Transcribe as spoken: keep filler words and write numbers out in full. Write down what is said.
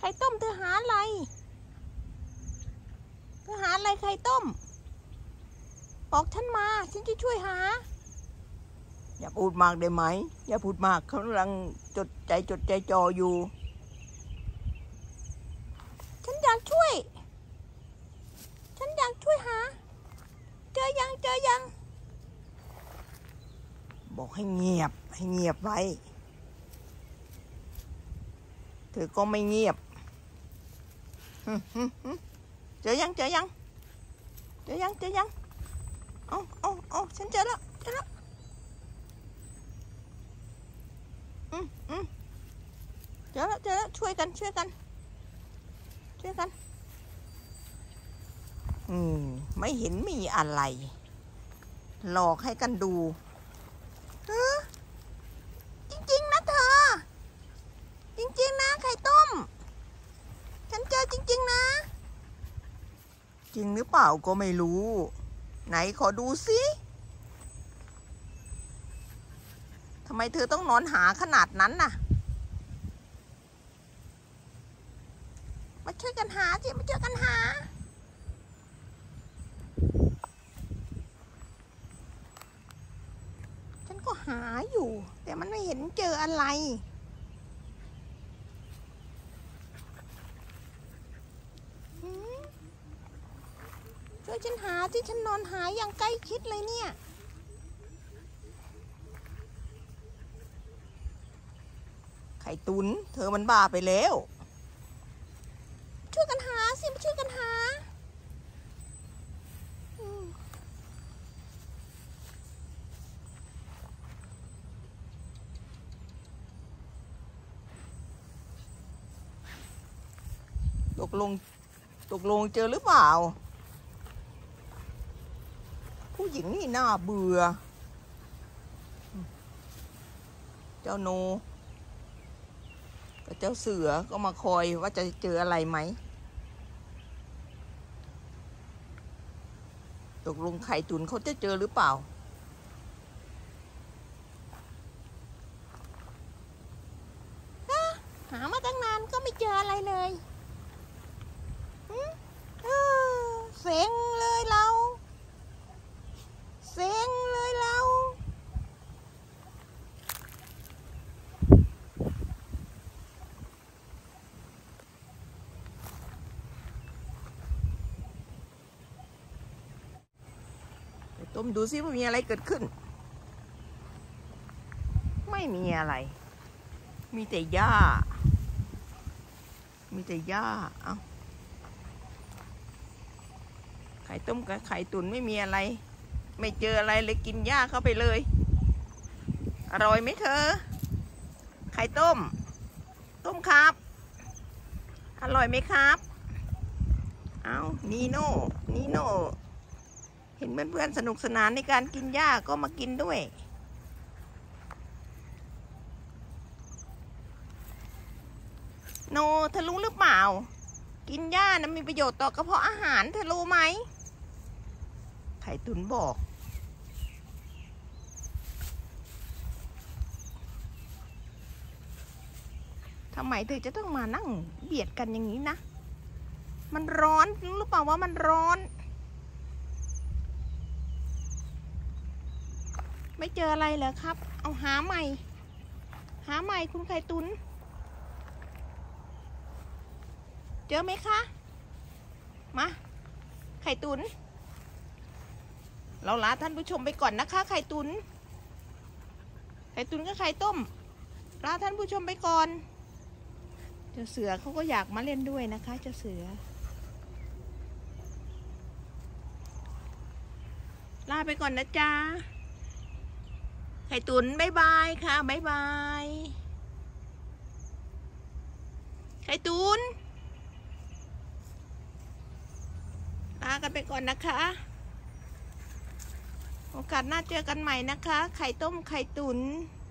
ข่ต้มเธอหาอะไรเธอหาอะไรไข่ต้มบอกฉันมาฉันจะช่วยหาอย่าพูดมากได้ไหมอย่าพูดมากเขากำลังจดใจจดใจจ่ออยู่ฉันอยากช่วยฉันอยากช่วยหาเจอยังเจอยังบอกให้เงียบให้เงียบไว้เธอก็ไม่เงียบเจอยังเจอยังเจอยังเจอยังเอาเอาเอาฉันเจอแล้วเจอแล้วอืมอืมเจอแล้วเจอแล้วช่วยกันช่วยกันช่วยกันอืมไม่เห็นมีอะไรหลอกให้กันดูเออจริงๆนะเธอจริงๆนะไข่ต้มฉันเจอจริงๆนะจริงหรือเปล่าก็ไม่รู้ไหนขอดูสิทำไมเธอต้องนอนหาขนาดนั้นน่ะมาช่วยกันหาสิมาช่วยกันหาฉันก็หาอยู่แต่มันไม่เห็นเจออะไรช่วยฉันหาที่ฉันนอนหาอย่างใกล้ชิดเลยเนี่ยไข่ตุนเธอมันบ้าไปแล้วช่วยกันหาสิมาช่วยกันหาตกลงตกลงเจอหรือเปล่าผู้หญิงนี่น่าเบื่อเจ้าโนกับเจ้าเสือก็มาคอยว่าจะเจออะไรไหมตกลงไข่ตุนเขาจะเจอหรือเปล่าหามาตั้งนานก็ไม่เจออะไรเลยเซ็งเลยเราเซ็งเลยเราไปต้มดูซิว่ามีอะไรเกิดขึ้นไม่มีอะไรมีแต่หญ้ามีแต่หญ้าเอ้าไข่ต้มกับไข่ตุ๋นไม่มีอะไรไม่เจออะไรเลยกินหญ้าเข้าไปเลยอร่อยไหมเธอไข่ต้มต้มครับอร่อยไหมครับเอานีโน่นีโน่เห็นเพื่อนๆสนุกสนานในการกินหญ้าก็มากินด้วยโนเธอรู้หรือเปล่ากินหญ้านะมีประโยชน์ต่อกระเพาะอาหารเธอรู้ไหมไข่ตุ๋นบอกทำไมเธอจะต้องมานั่งเบียดกันอย่างนี้นะมันร้อนรู้หรือเปล่าว่ามันร้อนไม่เจออะไรเหรอครับเอาหาใหม่หาใหม่คุณไข่ตุ๋นเจอไหมคะมาไข่ตุ๋นเราลาท่านผู้ชมไปก่อนนะคะไข่ตุ๋นไข่ตุ๋นกับไข่ต้มลาท่านผู้ชมไปก่อนเจ้าเสือเขาก็อยากมาเล่นด้วยนะคะเจ้าเสือลาไปก่อนนะจ๊ะไข่ตุ๋นบ๊ายบายค่ะบ๊ายบายไข่ตุ๋นลากันไปก่อนนะคะโอกาสหน้าเจอกันใหม่นะคะไข่ต้มไข่ตุ๋น